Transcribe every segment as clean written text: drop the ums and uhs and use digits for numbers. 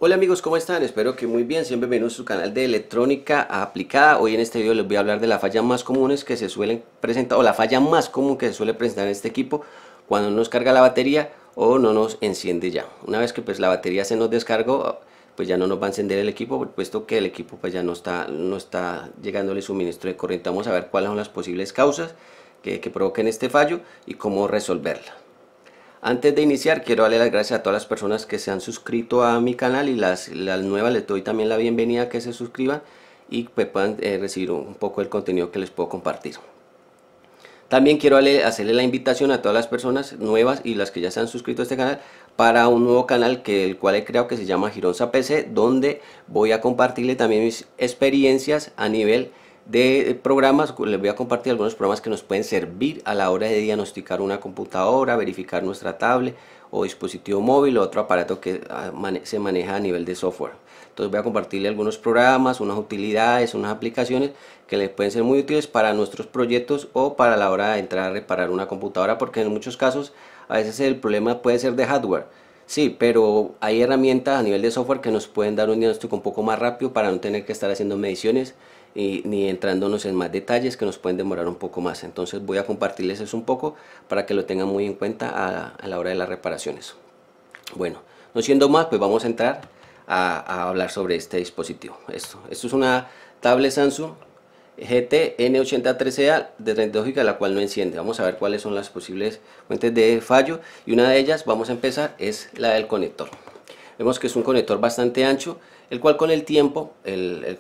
Hola amigos, ¿cómo están? Espero que muy bien, sean bienvenidos a su canal de electrónica aplicada. Hoy en este video les voy a hablar de las fallas más comunes que se suelen presentar, o la falla más común que se suele presentar en este equipo cuando no nos carga la batería o no nos enciende ya. Una vez que pues la batería se nos descargó, pues ya no nos va a encender el equipo, puesto que el equipo pues ya no está llegándole suministro de corriente. Vamos a ver cuáles son las posibles causas que provoquen este fallo y cómo resolverla. Antes de iniciar, quiero darle las gracias a todas las personas que se han suscrito a mi canal, y las nuevas les doy también la bienvenida a que se suscriban y pues puedan recibir un poco del contenido que les puedo compartir. También quiero hacerle la invitación a todas las personas nuevas y las que ya se han suscrito a este canal para un nuevo canal el cual he creado, que se llama Gironza PC, donde voy a compartirle también mis experiencias a nivel de programas. Les voy a compartir algunos programas que nos pueden servir a la hora de diagnosticar una computadora, verificar nuestra tablet o dispositivo móvil o otro aparato que se maneja a nivel de software. Entonces voy a compartirle algunos programas, unas utilidades, unas aplicaciones que les pueden ser muy útiles para nuestros proyectos o para la hora de entrar a reparar una computadora, porque en muchos casos a veces el problema puede ser de hardware. Sí, pero hay herramientas a nivel de software que nos pueden dar un diagnóstico un poco más rápido para no tener que estar haciendo mediciones ni entrándonos en más detalles que nos pueden demorar un poco más. Entonces voy a compartirles eso un poco para que lo tengan muy en cuenta a la hora de las reparaciones. Bueno, no siendo más, pues vamos a entrar a hablar sobre este dispositivo. Esto es una tablet Samsung GT N8013A de 32 GB, la cual no enciende. Vamos a ver cuáles son las posibles fuentes de fallo, y una de ellas, vamos a empezar, es la del conector. Vemos que es un conector bastante ancho, el cual con el tiempo, el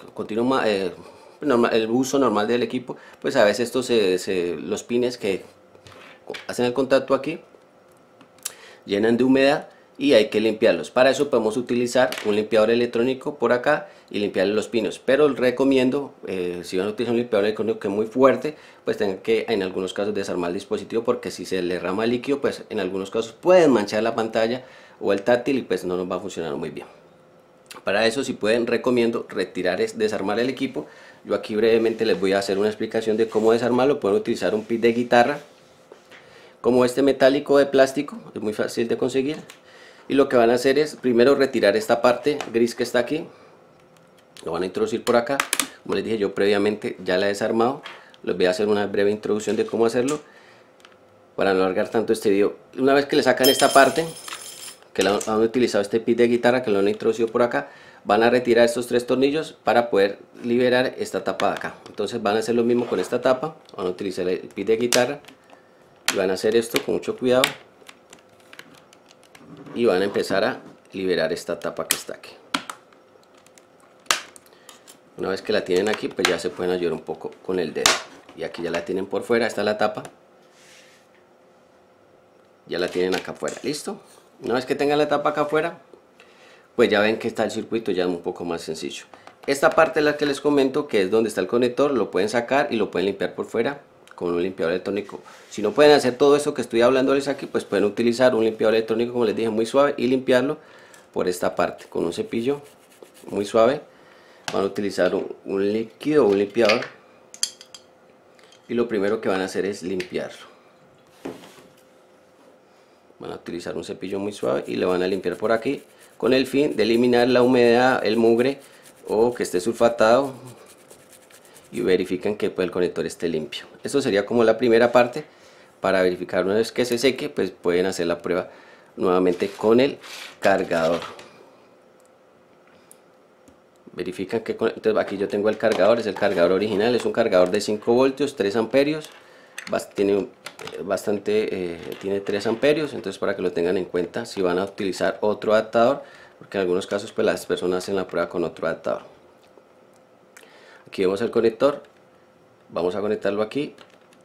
uso normal del equipo, pues a veces los pines que hacen el contacto aquí llenan de humedad y hay que limpiarlos. Para eso podemos utilizar un limpiador electrónico por acá y limpiarle los pinos, pero recomiendo, si van a utilizar un limpiador electrónico que es muy fuerte, pues tengan que en algunos casos desarmar el dispositivo, porque si se le derrama líquido, pues en algunos casos pueden manchar la pantalla o el táctil y pues no nos va a funcionar muy bien. Para eso, si pueden, recomiendo desarmar el equipo. Yo aquí brevemente les voy a hacer una explicación de cómo desarmarlo. Pueden utilizar un pin de guitarra como este metálico de plástico, es muy fácil de conseguir. Y lo que van a hacer es primero retirar esta parte gris que está aquí, lo van a introducir por acá. Como les dije, yo previamente ya la he desarmado. Les voy a hacer una breve introducción de cómo hacerlo para no alargar tanto este video. Una vez que le sacan esta parte, que han utilizado este pin de guitarra, que lo han introducido por acá, van a retirar estos tres tornillos para poder liberar esta tapa de acá. Entonces van a hacer lo mismo con esta tapa, van a utilizar el pin de guitarra y van a hacer esto con mucho cuidado y van a empezar a liberar esta tapa que está aquí. Una vez que la tienen aquí, pues ya se pueden ayudar un poco con el dedo, y aquí ya la tienen por fuera. Está la tapa, ya la tienen acá afuera, listo. Una vez que tengan la tapa acá afuera, pues ya ven que está el circuito ya un poco más sencillo. Esta parte es la que les comento, que es donde está el conector. Lo pueden sacar y lo pueden limpiar por fuera con un limpiador electrónico. Si no pueden hacer todo eso que estoy hablándoles aquí, pues pueden utilizar un limpiador electrónico, como les dije, muy suave, y limpiarlo por esta parte con un cepillo muy suave. Van a utilizar un líquido o un limpiador, y lo primero que van a hacer es limpiarlo. Van a utilizar un cepillo muy suave y le van a limpiar por aquí con el fin de eliminar la humedad, el mugre o que esté sulfatado, y verifican que pues el conector esté limpio. Esto sería como la primera parte para verificar. Una vez que se seque, pues pueden hacer la prueba nuevamente con el cargador. Verifican que entonces aquí yo tengo el cargador, es el cargador original, es un cargador de 5 voltios, 3 amperios. Tiene tiene 3 amperios, entonces para que lo tengan en cuenta si van a utilizar otro adaptador, porque en algunos casos pues las personas hacen la prueba con otro adaptador. Aquí vemos el conector, vamos a conectarlo aquí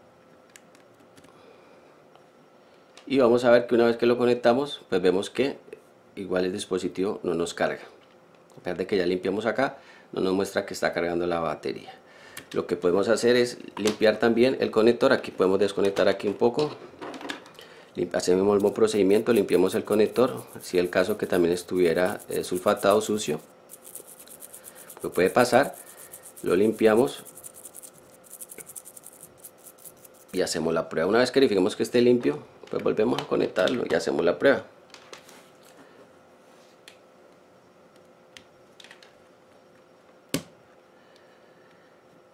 y vamos a ver que una vez que lo conectamos, pues vemos que igual el dispositivo no nos carga. A pesar de que ya limpiamos acá, no nos muestra que está cargando la batería. Lo que podemos hacer es limpiar también el conector. Aquí podemos desconectar aquí un poco, hacemos el mismo procedimiento, limpiamos el conector. Si es el caso que también estuviera sulfatado, sucio, pues puede pasar, lo limpiamos y hacemos la prueba. Una vez que verifiquemos que esté limpio, pues volvemos a conectarlo y hacemos la prueba.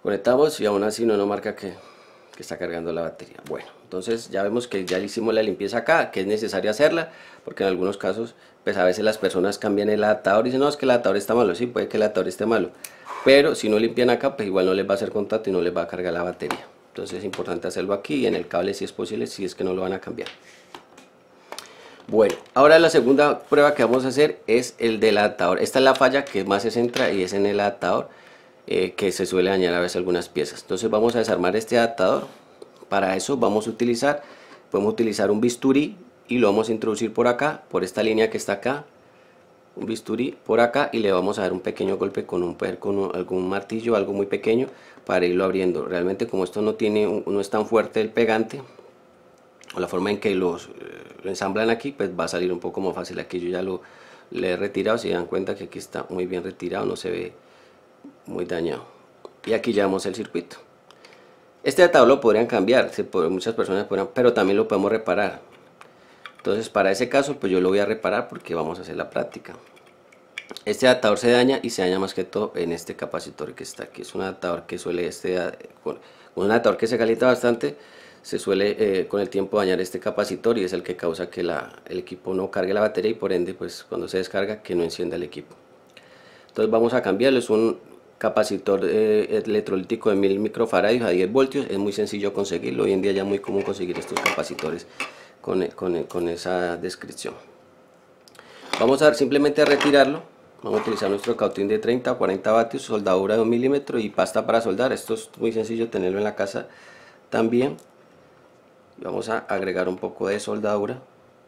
Conectamos y aún así no nos marca que está cargando la batería. Bueno, entonces ya vemos que ya le hicimos la limpieza acá, que es necesario hacerla, porque en algunos casos, pues a veces las personas cambian el adaptador y dicen, no, es que el adaptador está malo. Sí, puede que el adaptador esté malo, pero si no limpian acá, pues igual no les va a hacer contacto y no les va a cargar la batería. Entonces es importante hacerlo aquí y en el cable si es posible, si es que no lo van a cambiar. Bueno, ahora la segunda prueba que vamos a hacer es el del adaptador. Esta es la falla que más se centra y es en el adaptador, que se suele dañar a veces algunas piezas. Entonces vamos a desarmar este adaptador. Para eso podemos utilizar un bisturí y lo vamos a introducir por acá, por esta línea que está acá, un bisturí por acá, y le vamos a dar un pequeño golpe con algún martillo, algo muy pequeño, para irlo abriendo. Realmente, como esto no es tan fuerte el pegante, o la forma en que lo ensamblan aquí, pues va a salir un poco más fácil. Aquí yo ya le he retirado, si dan cuenta que aquí está muy bien retirado, no se ve muy dañado. Y aquí llevamos el circuito. Este adaptador lo podrían cambiar, muchas personas podrían, pero también lo podemos reparar. Entonces para ese caso pues yo lo voy a reparar porque vamos a hacer la práctica. Este adaptador se daña y se daña más que todo en este capacitor que está aquí. Es un adaptador que suele, con un adaptador que se calienta bastante, se suele con el tiempo dañar este capacitor y es el que causa que el equipo no cargue la batería y por ende pues cuando se descarga que no encienda el equipo. Entonces vamos a cambiarlo. Es un capacitor electrolítico de 1000 microfaradios a 10 voltios. Es muy sencillo conseguirlo. Hoy en día ya es muy común conseguir estos capacitores con esa descripción. Vamos a simplemente a retirarlo. Vamos a utilizar nuestro cautín de 30 o 40 vatios, soldadura de 1 milímetro y pasta para soldar. Esto es muy sencillo tenerlo en la casa también. Vamos a agregar un poco de soldadura.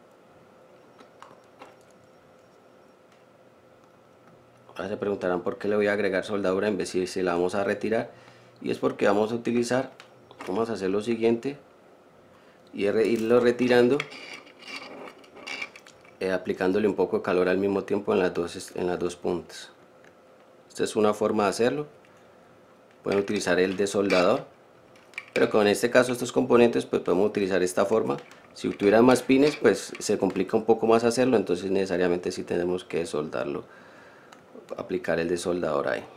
Ahora se preguntarán por qué le voy a agregar soldadura en vez de si la vamos a retirar, y es porque vamos a hacer lo siguiente y irlo retirando, aplicándole un poco de calor al mismo tiempo en las dos puntas. Esta es una forma de hacerlo. Pueden utilizar el desoldador, pero con este caso estos componentes pues podemos utilizar esta forma. Si tuvieran más pines pues se complica un poco más hacerlo, entonces necesariamente sí tenemos que soldarlo, aplicar el desoldador ahí.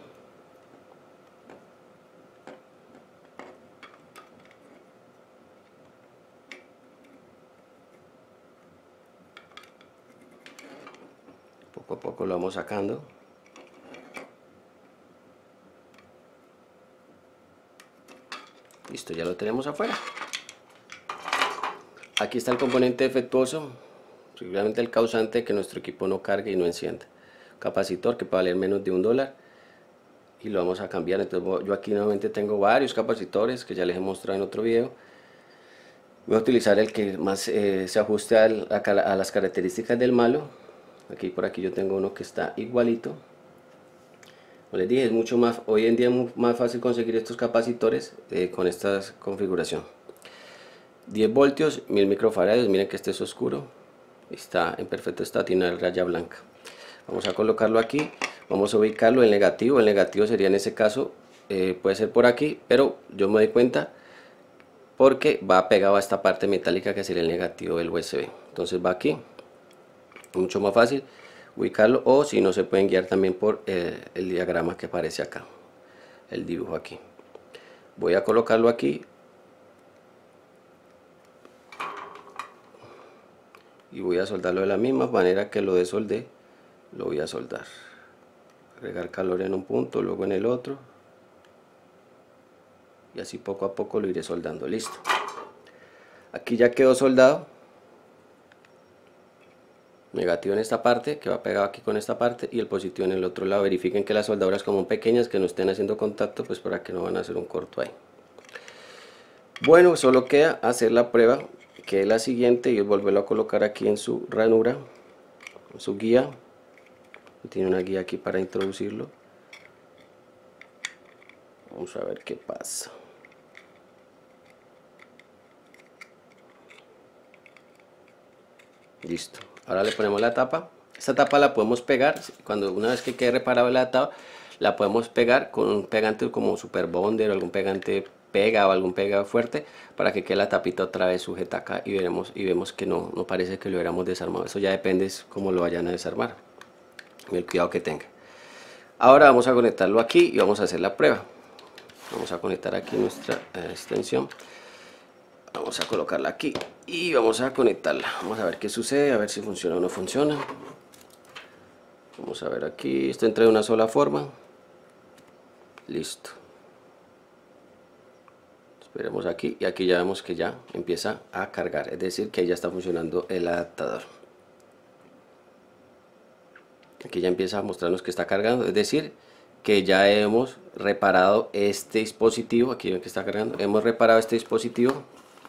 Poco a poco lo vamos sacando. Listo, ya lo tenemos afuera. Aquí está el componente defectuoso, seguramente el causante de que nuestro equipo no cargue y no encienda. Capacitor que puede valer menos de $1 y lo vamos a cambiar. Entonces yo aquí nuevamente tengo varios capacitores que ya les he mostrado en otro video. Voy a utilizar el que más se ajuste a las características del malo. Por aquí yo tengo uno que está igualito. Como les dije, hoy en día es más fácil conseguir estos capacitores con esta configuración. 10 voltios, 1000 microfaradios. Miren que este es oscuro, está en perfecto estado, tiene una raya blanca. Vamos a colocarlo aquí, vamos a ubicarlo en negativo. El negativo sería en ese caso, puede ser por aquí, pero yo me doy cuenta porque va pegado a esta parte metálica que sería el negativo del USB. Entonces va aquí, mucho más fácil ubicarlo, o si no se pueden guiar también por el diagrama que aparece acá, el dibujo aquí. Voy a colocarlo aquí y voy a soldarlo de la misma manera que lo desoldé. Lo voy a soldar, agregar calor en un punto, luego en el otro, y así poco a poco lo iré soldando. Listo, aquí ya quedó soldado. Negativo en esta parte, que va pegado aquí con esta parte, y el positivo en el otro lado. Verifiquen que las soldaduras como pequeñas, que no estén haciendo contacto, pues para que no van a hacer un corto ahí. Bueno, solo queda hacer la prueba, que es la siguiente, y volverlo a colocar aquí en su ranura, en su guía. Tiene una guía aquí para introducirlo. Vamos a ver qué pasa. Listo. Ahora le ponemos la tapa. Esta tapa la podemos pegar una vez que quede reparado el adaptador, la podemos pegar con un pegante como Super Bonder o algún pegante pega o algún pega fuerte, para que quede la tapita otra vez sujeta acá y vemos que no parece que lo hubiéramos desarmado. Eso ya depende de cómo lo vayan a desarmar y el cuidado que tenga. Ahora vamos a conectarlo aquí y vamos a hacer la prueba. Vamos a conectar aquí nuestra extensión. Vamos a colocarla aquí y vamos a conectarla. Vamos a ver qué sucede, a ver si funciona o no funciona. Vamos a ver aquí, esto entra de una sola forma. Listo. Esperemos aquí y aquí ya vemos que ya empieza a cargar, es decir que ya está funcionando el adaptador. Aquí ya empieza a mostrarnos que está cargando, es decir que ya hemos reparado este dispositivo. Aquí ven que está cargando, hemos reparado este dispositivo,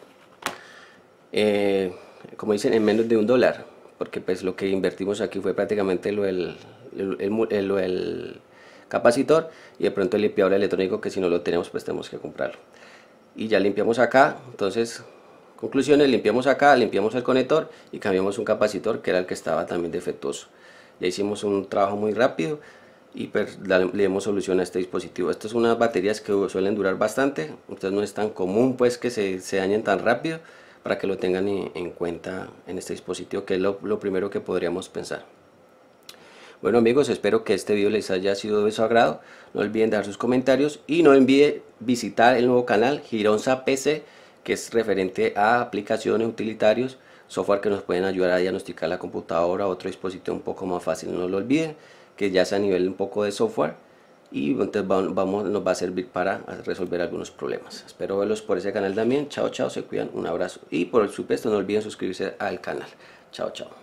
como dicen, en menos de $1, porque pues lo que invertimos aquí fue prácticamente lo del capacitor y de pronto el limpiador electrónico, que si no lo tenemos pues tenemos que comprarlo. Y ya limpiamos acá, entonces conclusiones: limpiamos acá, limpiamos el conector y cambiamos un capacitor que era el que estaba también defectuoso. Ya hicimos un trabajo muy rápido y pues le dimos solución a este dispositivo. Estas son unas baterías que suelen durar bastante, entonces no es tan común pues que se dañen tan rápido, para que lo tengan en cuenta en este dispositivo, que es lo primero que podríamos pensar. Bueno amigos, espero que este video les haya sido de su agrado. No olviden dejar sus comentarios y no olviden visitar el nuevo canal Gironza PC, que es referente a aplicaciones, utilitarios, software que nos pueden ayudar a diagnosticar la computadora o otro dispositivo un poco más fácil. No lo olviden, que ya sea a nivel un poco de software, y entonces nos va a servir para resolver algunos problemas. Espero verlos por ese canal también. Chao, chao, se cuidan, un abrazo y por supuesto no olviden suscribirse al canal. Chao, chao.